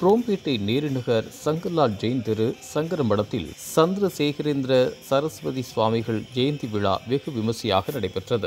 குரோம்பேட்டை நேருநகர் சங்கர்லால் ஜெயின் திரு சங்கர மடத்தில் சந்திரசேகரேந்திர சரஸ்வதி சுவாமிகள் ஜெயந்தி விழா வெகு விமர்சையாக நடைபெற்றது.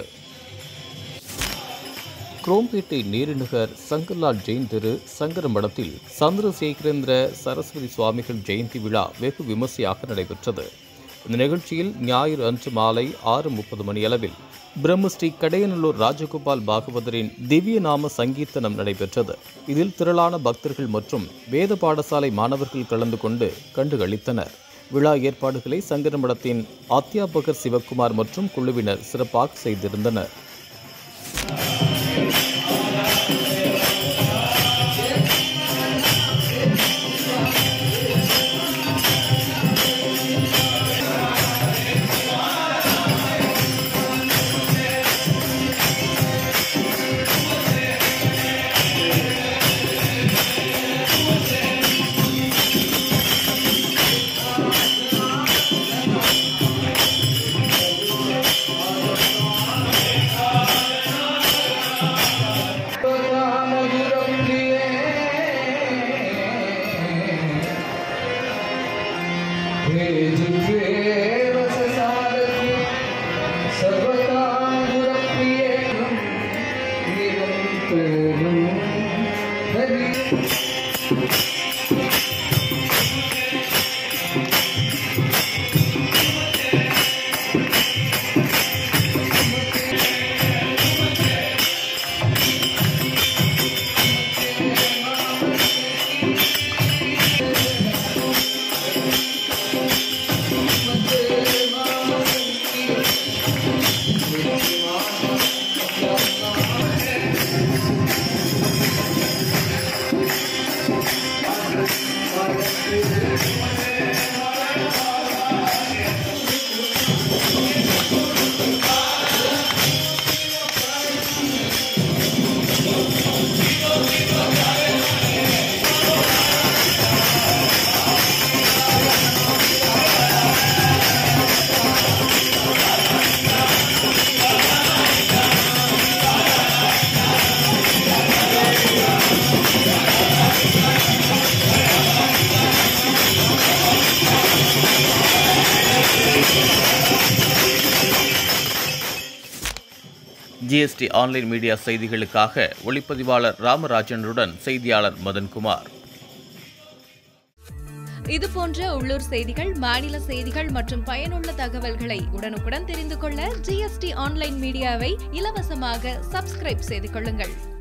குரோம்பேட்டை நேருநகர் சங்கர்லால் ஜெயின் திரு சங்கர மடத்தில் சந்திரசேகரேந்திர சரஸ்வதி சுவாமிகள் ஜெயந்தி விழா வெகு விமர்சையாக நடைபெற்றது. இந்த நிகழ்ச்சியில் ஞாயிறு அன்று மாலை 6:30 மணியளவில் பிரம்மஸ்ரீ கடையநல்லூர் ராஜகோபால் பாகவதரின் திவ்ய நாம சங்கீர்த்தனம் நடைபெற்றது. இதில் திரளான பக்தர்கள் மற்றும் வேத பாடசாலை மாணவர்கள் கலந்து கொண்டு கண்டுகளித்தனர். விழா ஏற்பாடுகளை சங்கர மடத்தின் அத்தியாபகர் சிவக்குமார் மற்றும் குழுவினர் சிறப்பாக செய்திருந்தனர். ஜிஎஸ்டி ஆன்லைன் மீடியா செய்திகளுக்காக ஒளிப்பதிவாளர் ராமராஜனுடன் செய்தியாளர் மதன்குமார். இதுபோன்ற உள்ளூர் செய்திகள், மாநில செய்திகள் மற்றும் பயனுள்ள தகவல்களை உடனுக்குடன் தெரிந்து கொள்ள ஜிஎஸ்டி ஆன்லைன் மீடியாவை இலவசமாக சப்ஸ்கிரைப் செய்து கொள்ளுங்கள்.